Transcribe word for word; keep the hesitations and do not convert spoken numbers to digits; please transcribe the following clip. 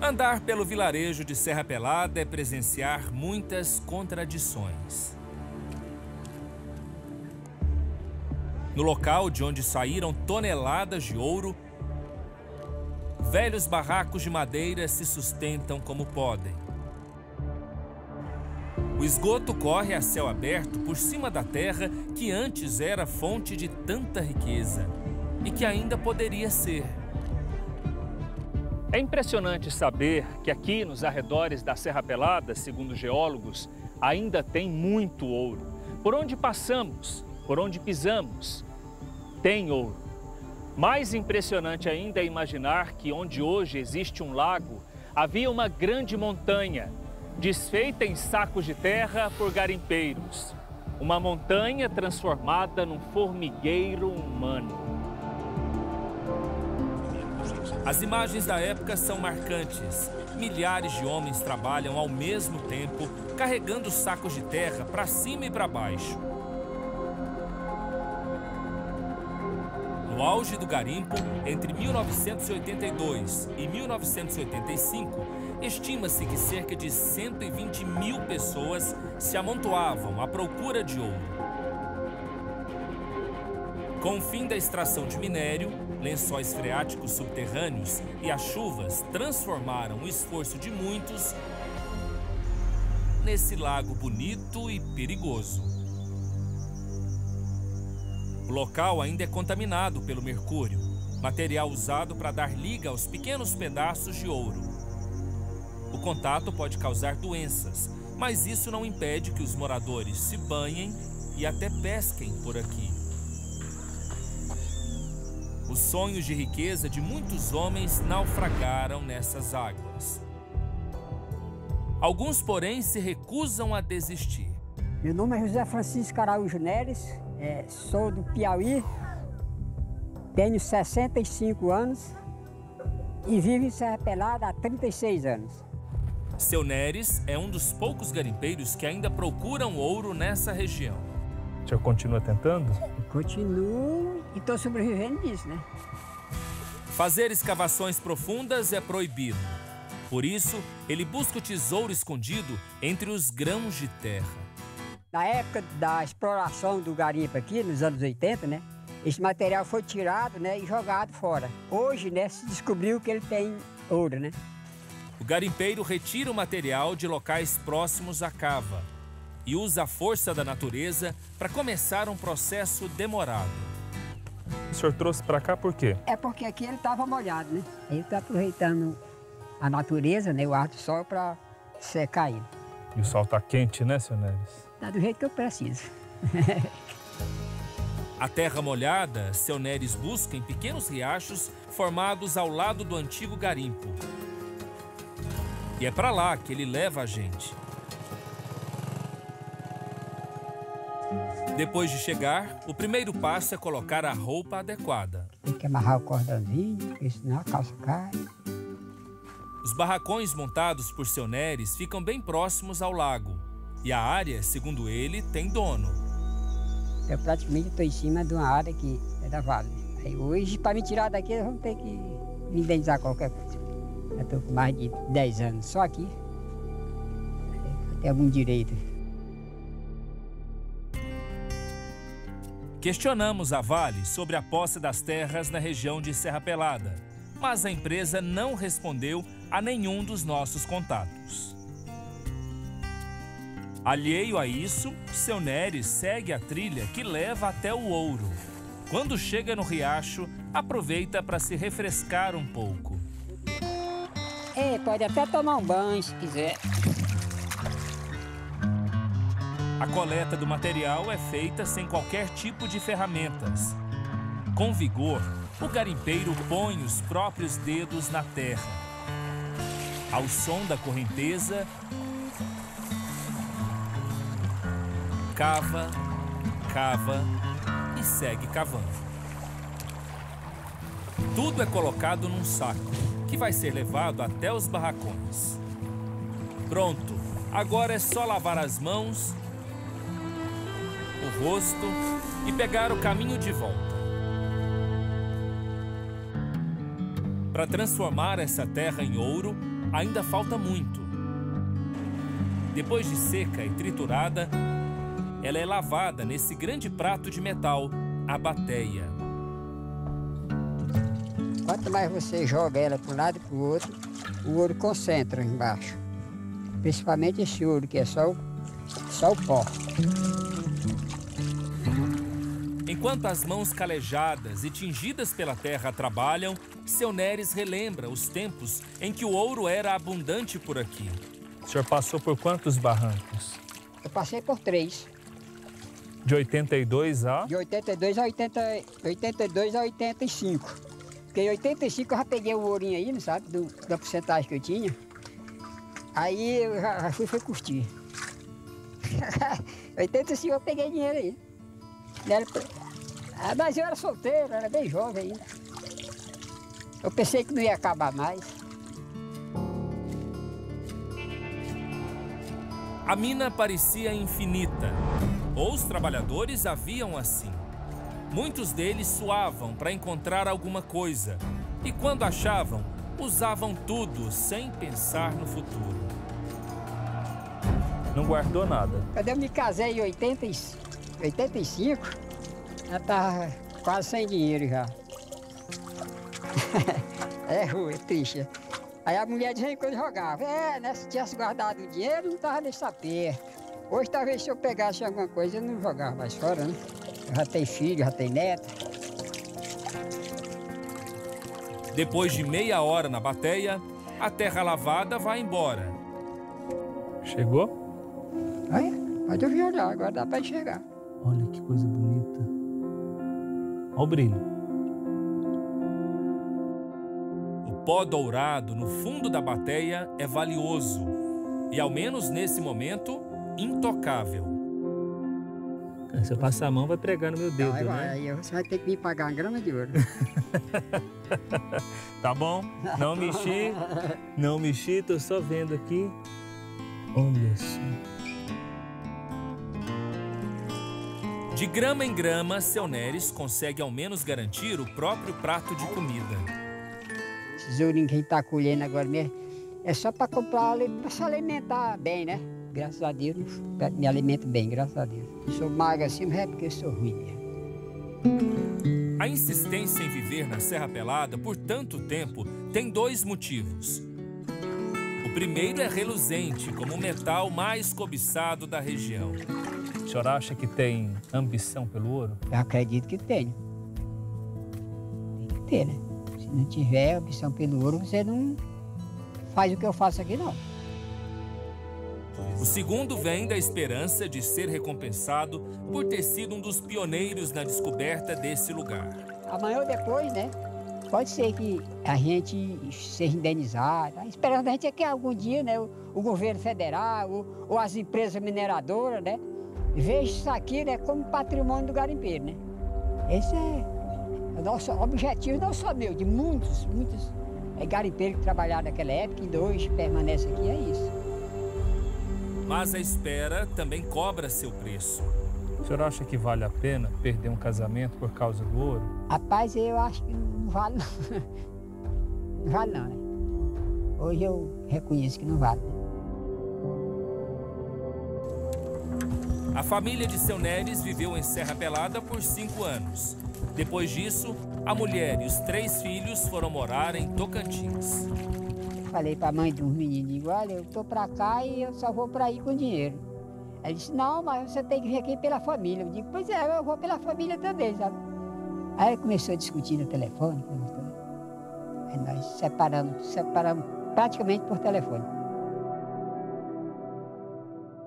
Andar pelo vilarejo de Serra Pelada é presenciar muitas contradições. No local de onde saíram toneladas de ouro, velhos barracos de madeira se sustentam como podem. O esgoto corre a céu aberto por cima da terra que antes era fonte de tanta riqueza e que ainda poderia ser. É impressionante saber que aqui nos arredores da Serra Pelada, segundo geólogos, ainda tem muito ouro. Por onde passamos, por onde pisamos, tem ouro. Mais impressionante ainda é imaginar que onde hoje existe um lago, havia uma grande montanha, desfeita em sacos de terra por garimpeiros. Uma montanha transformada num formigueiro humano. As imagens da época são marcantes. Milhares de homens trabalham ao mesmo tempo, carregando sacos de terra para cima e para baixo. No auge do garimpo, entre mil novecentos e oitenta e dois e mil novecentos e oitenta e cinco, estima-se que cerca de cento e vinte mil pessoas se amontoavam à procura de ouro. Com o fim da extração de minério, lençóis freáticos subterrâneos e as chuvas transformaram o esforço de muitos nesse lago bonito e perigoso. O local ainda é contaminado pelo mercúrio, material usado para dar liga aos pequenos pedaços de ouro. O contato pode causar doenças, mas isso não impede que os moradores se banhem e até pesquem por aqui. Os sonhos de riqueza de muitos homens naufragaram nessas águas. Alguns, porém, se recusam a desistir. Meu nome é José Francisco Araújo Neres, é, sou do Piauí, tenho sessenta e cinco anos e vivo em Serra Pelada há trinta e seis anos. Seu Neres é um dos poucos garimpeiros que ainda procuram ouro nessa região. O senhor continua tentando? Continuo e estou sobrevivendo disso, né? Fazer escavações profundas é proibido. Por isso, ele busca o tesouro escondido entre os grãos de terra. Na época da exploração do garimpo aqui, nos anos oitenta, né? Esse material foi tirado, né, e jogado fora. Hoje, né, se descobriu que ele tem ouro, né? O garimpeiro retira o material de locais próximos à cava e usa a força da natureza para começar um processo demorado. O senhor trouxe para cá por quê? É porque aqui ele estava molhado, né? Ele está aproveitando a natureza, né, o ar do sol, para secar ele. E o sol está quente, né, senhor Neres? Está do jeito que eu preciso. A terra molhada, seu Neres busca em pequenos riachos formados ao lado do antigo garimpo. E é para lá que ele leva a gente. Depois de chegar, o primeiro passo é colocar a roupa adequada. Tem que amarrar o cordãozinho, porque senão a calça cai. Os barracões montados por seu Neres ficam bem próximos ao lago. E a área, segundo ele, tem dono. Eu praticamente estou em cima de uma área que é da Vale. Aí hoje, para me tirar daqui, vamos ter que me indenizar qualquer coisa. Eu estou com mais de dez anos só aqui. Tem algum direito. Questionamos a Vale sobre a posse das terras na região de Serra Pelada, mas a empresa não respondeu a nenhum dos nossos contatos. Alheio a isso, seu Neres segue a trilha que leva até o ouro. Quando chega no riacho, aproveita para se refrescar um pouco. É, pode até tomar um banho se quiser. A coleta do material é feita sem qualquer tipo de ferramentas. Com vigor, o garimpeiro põe os próprios dedos na terra. Ao som da correnteza, cava, cava e segue cavando. Tudo é colocado num saco, que vai ser levado até os barracões. Pronto, agora é só lavar as mãos, o rosto e pegar o caminho de volta. Para transformar essa terra em ouro, ainda falta muito. Depois de seca e triturada, ela é lavada nesse grande prato de metal, a bateia. Quanto mais você joga ela para um lado e para o outro, o ouro concentra embaixo. Principalmente esse ouro, que é só o, só o pó. Enquanto as mãos calejadas e tingidas pela terra trabalham, seu Neres relembra os tempos em que o ouro era abundante por aqui. O senhor passou por quantos barrancos? Eu passei por três. De oitenta e dois a? De oitenta e dois a oitenta, oitenta e dois a oitenta e cinco. Porque em oitenta e cinco eu já peguei o ourinho aí, não sabe, do, da porcentagem que eu tinha. Aí eu já, já fui, fui curtir. oitenta e cinco eu peguei dinheiro aí. Era, ah, mas eu era solteiro, era bem jovem ainda. Eu pensei que não ia acabar mais. A mina parecia infinita, ou os trabalhadores a viam assim. Muitos deles suavam para encontrar alguma coisa, e quando achavam, usavam tudo sem pensar no futuro. Não guardou nada? Quando eu me casei em oitenta e cinco, já estava quase sem dinheiro já. É ruim, é triste. Aí a mulher dizia que eu jogava. É, né? Se tivesse guardado o dinheiro, não estava nesse aperto. Hoje, talvez, se eu pegasse alguma coisa, eu não jogava mais fora, né? Eu já tenho filho, já tenho neto. Depois de meia hora na bateia, a terra lavada vai embora. Chegou? Olha, pode ouvir olhar, agora dá para enxergar. Olha que coisa bonita. Olha o brilho. O pó dourado no fundo da bateia é valioso e, ao menos nesse momento, intocável. Se eu passar a mão, vai pregar no meu dedo, Não, aí, né? Aí você vai ter que me pagar uma grama de ouro. Tá bom, não mexi, não mexi, tô só vendo aqui. Olha só. De grama em grama, seu Neres consegue ao menos garantir o próprio prato de comida. Esses ourinhos que a gente tá colhendo agora mesmo, é só para comprar, para se alimentar bem, né? Graças a Deus, me alimento bem, graças a Deus. Eu sou magro assim, mas é porque eu sou ruim mesmo. A insistência em viver na Serra Pelada por tanto tempo tem dois motivos. O primeiro é reluzente, como o metal mais cobiçado da região. O senhor acha que tem ambição pelo ouro? Eu acredito que tenho. Tem que ter, né? Se não tiver ambição pelo ouro, você não faz o que eu faço aqui, não. O segundo vem da esperança de ser recompensado por ter sido um dos pioneiros na descoberta desse lugar. Amanhã ou depois, né? Pode ser que a gente seja indenizado. A esperança da gente é que algum dia, né, o, o governo federal ou, ou as empresas mineradoras, né, vejam isso aqui, né, como patrimônio do garimpeiro, né? Esse é o nosso objetivo, não só meu, de muitos, muitos é, garimpeiros que trabalharam naquela época e ainda hoje permanecem aqui, é isso. Mas a espera também cobra seu preço. O senhor acha que vale a pena perder um casamento por causa do ouro? Rapaz, eu acho que não vale não. Não vale não, né? Hoje eu reconheço que não vale. A família de seu Neres viveu em Serra Pelada por cinco anos. Depois disso, a mulher e os três filhos foram morar em Tocantins. Falei para a mãe de um menino, digo, olha, eu tô para cá e eu só vou para aí com dinheiro. Ela disse, não, mas você tem que vir aqui pela família. Eu digo, pois é, eu vou pela família também, sabe? Aí começou a discutir no telefone, aí nós separamos, separamos praticamente por telefone.